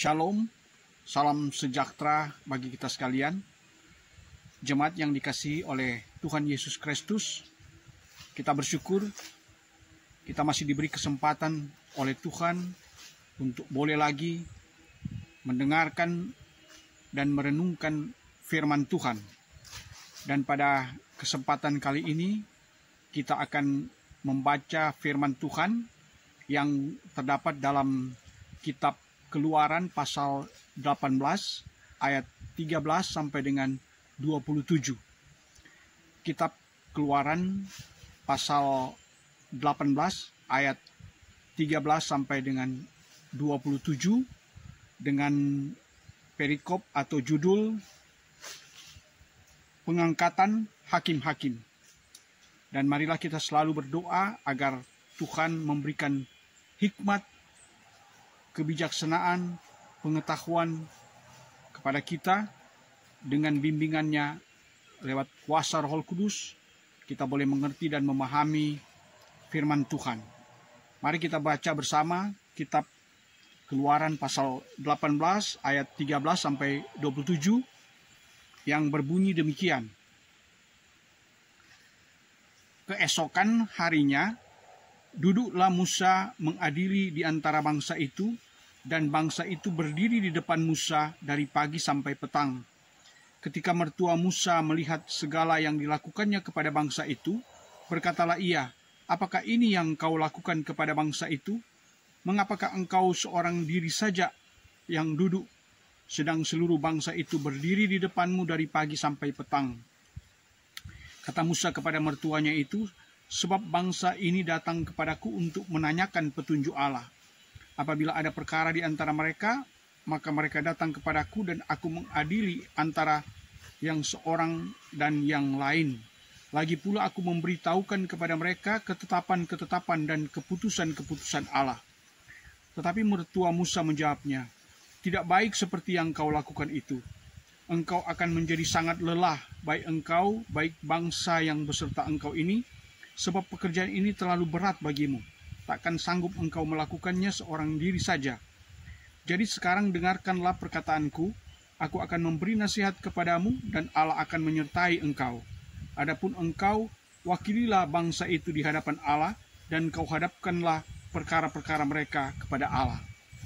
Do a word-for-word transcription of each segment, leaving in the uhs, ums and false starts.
Shalom, salam sejahtera bagi kita sekalian. Jemaat yang dikasihi oleh Tuhan Yesus Kristus, kita bersyukur kita masih diberi kesempatan oleh Tuhan untuk boleh lagi mendengarkan dan merenungkan firman Tuhan. Dan pada kesempatan kali ini kita akan membaca firman Tuhan yang terdapat dalam kitab Keluaran pasal delapan belas ayat tiga belas sampai dengan dua puluh tujuh. Kitab Keluaran pasal delapan belas ayat tiga belas sampai dengan dua puluh tujuh dengan perikop atau judul pengangkatan hakim-hakim. Dan marilah kita selalu berdoa agar Tuhan memberikan hikmat, kebijaksanaan, pengetahuan kepada kita dengan bimbingannya lewat kuasa Roh Kudus. Kita boleh mengerti dan memahami firman Tuhan. Mari kita baca bersama kitab Keluaran pasal delapan belas ayat tiga belas sampai dua puluh tujuh yang berbunyi demikian. Keesokan harinya duduklah Musa mengadili di antara bangsa itu, dan bangsa itu berdiri di depan Musa dari pagi sampai petang. Ketika mertua Musa melihat segala yang dilakukannya kepada bangsa itu, berkatalah ia, "Apakah ini yang kau lakukan kepada bangsa itu? Mengapakah engkau seorang diri saja yang duduk, sedang seluruh bangsa itu berdiri di depanmu dari pagi sampai petang?" Kata Musa kepada mertuanya itu, "Sebab bangsa ini datang kepadaku untuk menanyakan petunjuk Allah. Apabila ada perkara di antara mereka, maka mereka datang kepadaku dan aku mengadili antara yang seorang dan yang lain. Lagi pula aku memberitahukan kepada mereka ketetapan-ketetapan dan keputusan-keputusan Allah." Tetapi mertua Musa menjawabnya, "Tidak baik seperti yang kau lakukan itu. Engkau akan menjadi sangat lelah, baik engkau, baik bangsa yang beserta engkau ini, sebab pekerjaan ini terlalu berat bagimu. Takkan sanggup engkau melakukannya seorang diri saja. Jadi sekarang dengarkanlah perkataanku, aku akan memberi nasihat kepadamu dan Allah akan menyertai engkau. Adapun engkau, wakililah bangsa itu di hadapan Allah dan kau hadapkanlah perkara-perkara mereka kepada Allah.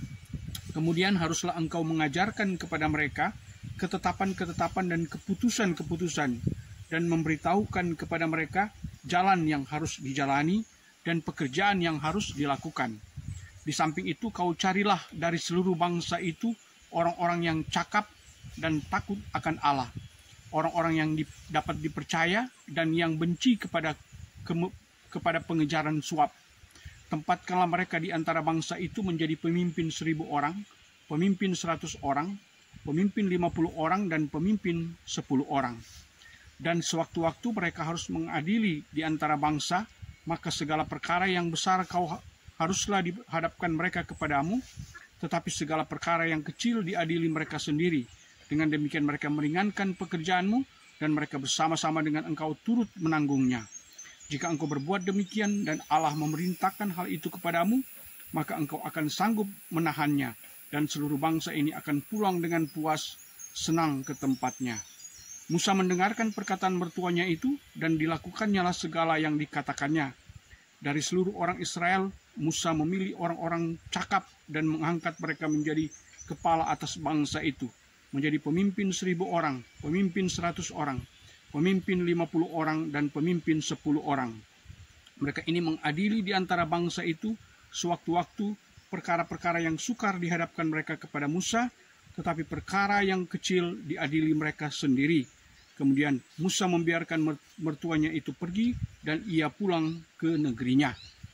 Kemudian haruslah engkau mengajarkan kepada mereka ketetapan-ketetapan dan keputusan-keputusan dan memberitahukan kepada mereka jalan yang harus dijalani dan pekerjaan yang harus dilakukan. Di samping itu kau carilah dari seluruh bangsa itu orang-orang yang cakap dan takut akan Allah, orang-orang yang di, dapat dipercaya dan yang benci kepada ke, kepada pengejaran suap. Tempatkanlah mereka di antara bangsa itu menjadi pemimpin seribu orang, pemimpin seratus orang, pemimpin lima puluh orang, dan pemimpin sepuluh orang. Dan sewaktu-waktu mereka harus mengadili di antara bangsa, maka segala perkara yang besar kau haruslah dihadapkan mereka kepadamu, tetapi segala perkara yang kecil diadili mereka sendiri. Dengan demikian mereka meringankan pekerjaanmu, dan mereka bersama-sama dengan engkau turut menanggungnya. Jika engkau berbuat demikian dan Allah memerintahkan hal itu kepadamu, maka engkau akan sanggup menahannya, dan seluruh bangsa ini akan pulang dengan puas, senang ke tempatnya." Musa mendengarkan perkataan mertuanya itu, dan dilakukannya lah segala yang dikatakannya. Dari seluruh orang Israel, Musa memilih orang-orang cakap dan mengangkat mereka menjadi kepala atas bangsa itu, menjadi pemimpin seribu orang, pemimpin seratus orang, pemimpin lima puluh orang, dan pemimpin sepuluh orang. Mereka ini mengadili di antara bangsa itu sewaktu-waktu perkara-perkara yang sukar dihadapkan mereka kepada Musa, tetapi perkara yang kecil diadili mereka sendiri. Kemudian Musa membiarkan mertuanya itu pergi dan ia pulang ke negerinya.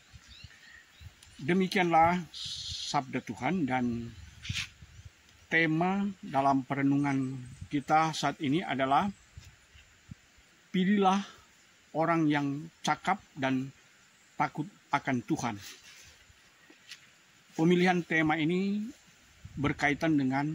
Demikianlah sabda Tuhan, dan tema dalam perenungan kita saat ini adalah pilihlah orang yang cakap dan takut akan Tuhan. Pemilihan tema ini berkaitan dengan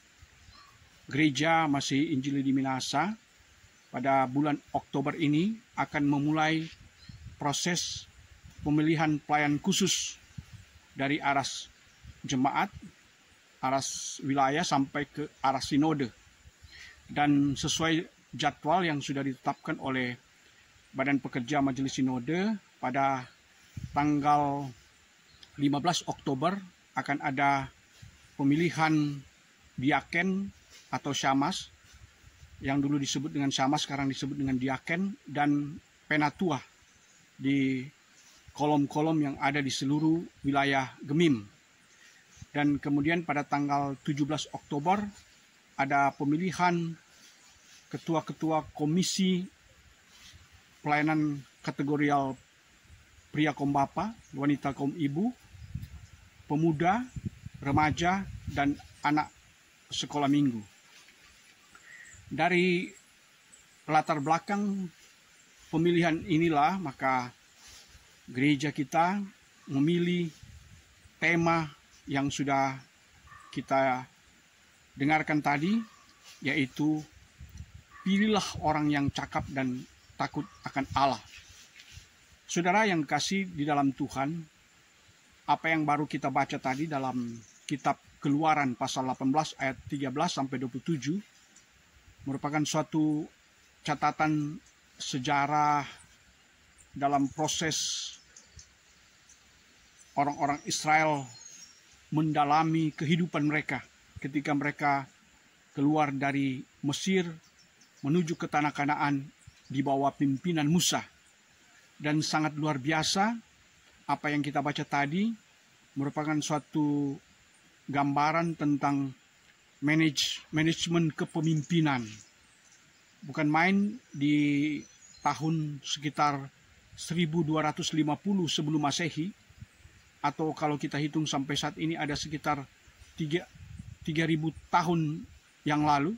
Gereja Masihi Injili di Minahasa pada bulan Oktober ini akan memulai proses pemilihan pelayan khusus dari aras jemaat arah wilayah sampai ke arah sinode. Dan sesuai jadwal yang sudah ditetapkan oleh Badan Pekerja Majelis Sinode, pada tanggal lima belas Oktober akan ada pemilihan diaken atau syamas, yang dulu disebut dengan syamas sekarang disebut dengan diaken, dan penatua di kolom-kolom yang ada di seluruh wilayah Gemim. Dan kemudian pada tanggal tujuh belas Oktober ada pemilihan ketua-ketua komisi pelayanan kategorial pria kaum bapa, wanita kaum ibu, pemuda, remaja, dan anak sekolah minggu. Dari latar belakang pemilihan inilah maka gereja kita memilih tema yang sudah kita dengarkan tadi, yaitu pilihlah orang yang cakap dan takut akan Allah. Saudara yang kasih di dalam Tuhan, apa yang baru kita baca tadi dalam kitab Keluaran pasal delapan belas ayat tiga belas sampai dua puluh tujuh merupakan suatu catatan sejarah dalam proses orang-orang Israel mendalami kehidupan mereka ketika mereka keluar dari Mesir menuju ke tanah Kanaan di bawah pimpinan Musa. Dan sangat luar biasa apa yang kita baca tadi merupakan suatu gambaran tentang manage, manajemen kepemimpinan. Bukan main, di tahun sekitar seribu dua ratus lima puluh sebelum Masehi, atau kalau kita hitung sampai saat ini ada sekitar tiga ribu tahun yang lalu,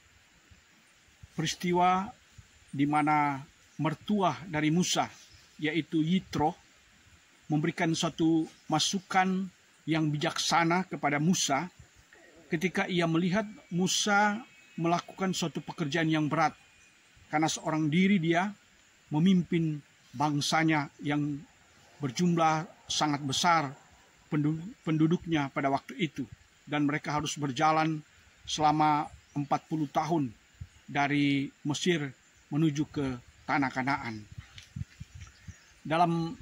peristiwa di mana mertua dari Musa, yaitu Yitro, memberikan suatu masukan yang bijaksana kepada Musa ketika ia melihat Musa melakukan suatu pekerjaan yang berat, karena seorang diri dia memimpin bangsanya yang berjumlah sangat besar penduduknya pada waktu itu, dan mereka harus berjalan selama empat puluh tahun dari Mesir menuju ke tanah Kanaan. Dalam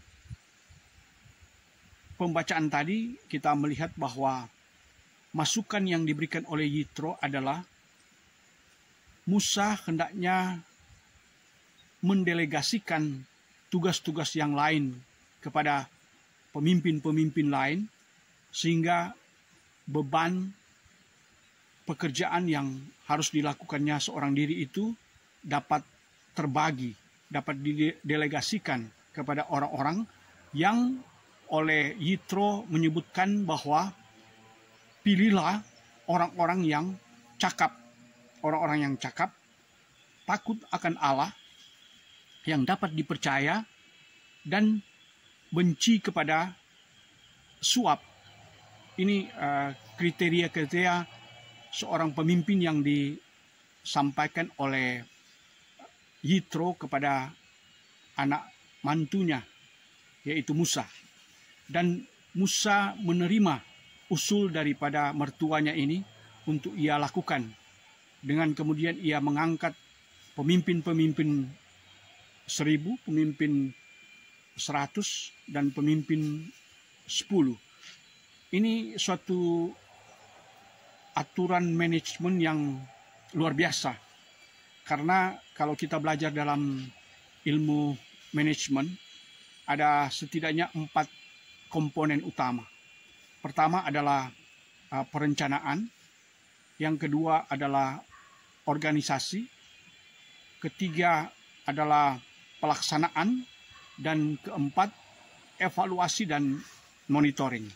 pembacaan tadi kita melihat bahwa masukan yang diberikan oleh Yitro adalah Musa hendaknya mendelegasikan tugas-tugas yang lain kepada pemimpin-pemimpin lain, sehingga beban pekerjaan yang harus dilakukannya seorang diri itu dapat terbagi, dapat didelegasikan kepada orang-orang yang oleh Yitro menyebutkan bahwa pilihlah orang-orang yang cakap, orang-orang yang cakap, takut akan Allah, yang dapat dipercaya, dan benci kepada suap. Ini uh, kriteria-kriteria seorang pemimpin yang disampaikan oleh Yitro kepada anak mantunya, yaitu Musa. Dan Musa menerima usul daripada mertuanya ini untuk ia lakukan. Dengan kemudian ia mengangkat pemimpin-pemimpin seribu, pemimpin seratus, dan pemimpin sepuluh. Ini suatu aturan manajemen yang luar biasa. Karena kalau kita belajar dalam ilmu manajemen, ada setidaknya empat komponen utama. Pertama adalah uh, perencanaan, yang kedua adalah organisasi, ketiga adalah pelaksanaan, dan keempat evaluasi dan monitoring.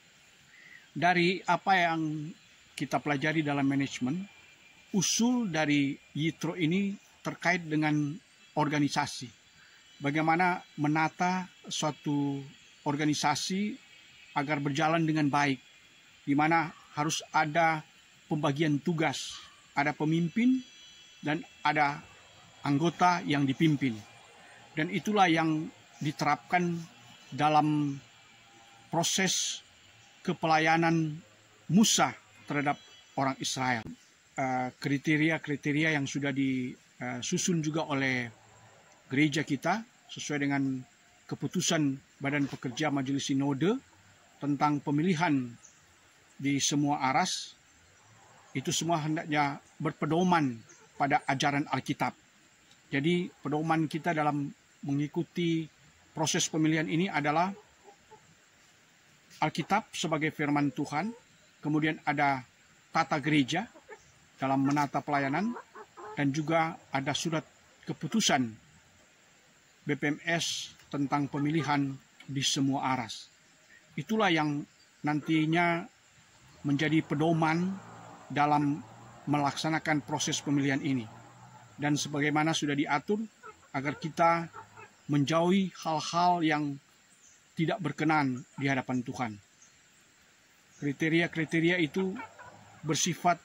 Dari apa yang kita pelajari dalam manajemen, usul dari Yitro ini terkait dengan organisasi. Bagaimana menata suatu organisasi agar berjalan dengan baik, di mana harus ada pembagian tugas, ada pemimpin dan ada anggota yang dipimpin. Dan itulah yang diterapkan dalam proses kepelayanan Musa terhadap orang Israel. Kriteria-kriteria yang sudah disusun juga oleh gereja kita sesuai dengan keputusan Badan Pekerja Majelis Sinode tentang pemilihan di semua aras, itu semua hendaknya berpedoman pada ajaran Alkitab. Jadi pedoman kita dalam mengikuti proses pemilihan ini adalah Alkitab sebagai firman Tuhan, kemudian ada tata gereja dalam menata pelayanan, dan juga ada surat keputusan B P M S tentang pemilihan di semua aras. Itulah yang nantinya menjadi pedoman dalam melaksanakan proses pemilihan ini. Dan sebagaimana sudah diatur, agar kita menjauhi hal-hal yang tidak berkenan di hadapan Tuhan. Kriteria-kriteria itu bersifat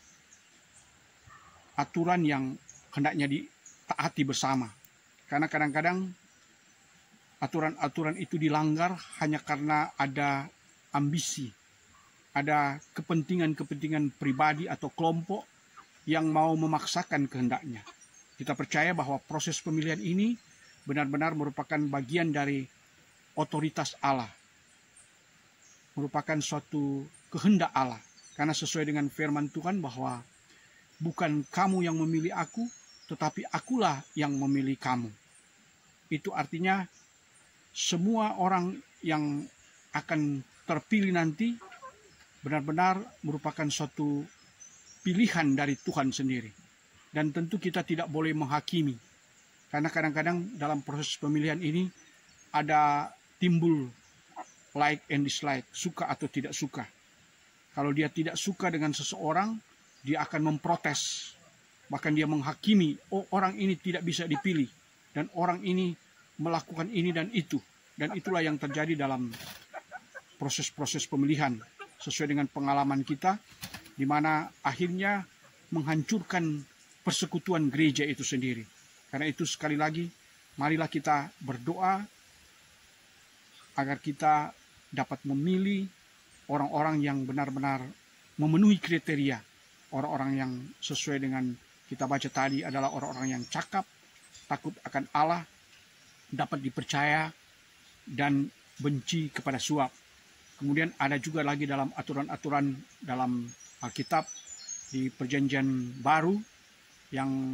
aturan yang hendaknya ditaati bersama. Karena kadang-kadang aturan-aturan itu dilanggar hanya karena ada ambisi, ada kepentingan-kepentingan pribadi atau kelompok yang mau memaksakan kehendaknya. Kita percaya bahwa proses pemilihan ini benar-benar merupakan bagian dari otoritas Allah, merupakan suatu kehendak Allah. Karena sesuai dengan firman Tuhan bahwa bukan kamu yang memilih aku, tetapi akulah yang memilih kamu. Itu artinya semua orang yang akan terpilih nanti benar-benar merupakan suatu pilihan dari Tuhan sendiri. Dan tentu kita tidak boleh menghakimi. Karena kadang-kadang dalam proses pemilihan ini ada timbul like and dislike, suka atau tidak suka. Kalau dia tidak suka dengan seseorang, dia akan memprotes. Bahkan dia menghakimi, oh orang ini tidak bisa dipilih. Dan orang ini melakukan ini dan itu. Dan itulah yang terjadi dalam proses-proses pemilihan. Sesuai dengan pengalaman kita, di mana akhirnya menghancurkan persekutuan gereja itu sendiri. Karena itu sekali lagi, marilah kita berdoa agar kita dapat memilih orang-orang yang benar-benar memenuhi kriteria. Orang-orang yang sesuai dengan kita baca tadi adalah orang-orang yang cakap, takut akan Allah, dapat dipercaya, dan benci kepada suap. Kemudian ada juga lagi dalam aturan-aturan dalam Alkitab di Perjanjian Baru yang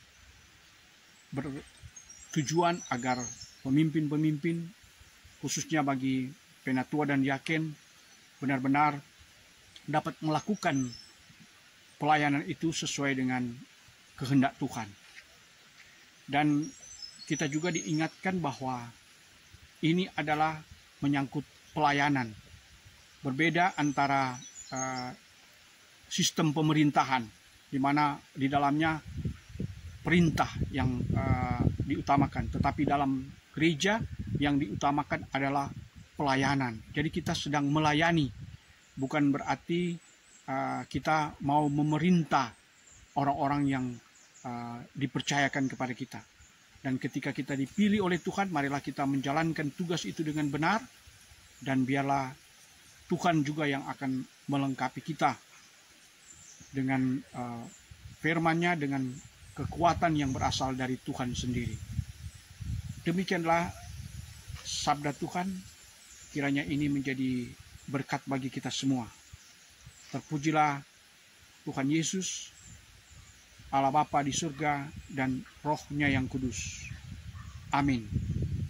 bertujuan agar pemimpin-pemimpin, khususnya bagi penatua dan diaken, benar-benar dapat melakukan pelayanan itu sesuai dengan kehendak Tuhan. Dan kita juga diingatkan bahwa ini adalah menyangkut pelayanan. Berbeda antara uh, sistem pemerintahan, di mana di dalamnya perintah yang uh, diutamakan. Tetapi dalam gereja yang diutamakan adalah pelayanan. Jadi kita sedang melayani, bukan berarti Uh, kita mau memerintah orang-orang yang uh, dipercayakan kepada kita. Dan ketika kita dipilih oleh Tuhan, marilah kita menjalankan tugas itu dengan benar, dan biarlah Tuhan juga yang akan melengkapi kita dengan uh, firman-Nya, dengan kekuatan yang berasal dari Tuhan sendiri. Demikianlah sabda Tuhan, kiranya ini menjadi berkat bagi kita semua. Terpujilah Tuhan Yesus, Allah Bapa di surga, dan Roh-Nya yang kudus. Amin.